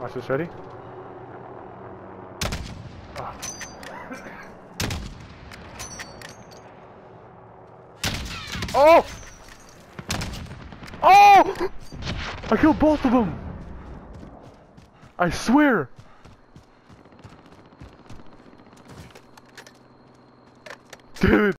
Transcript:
Watch this, ready? Oh. Oh! Oh! I killed both of them! I swear! Dude!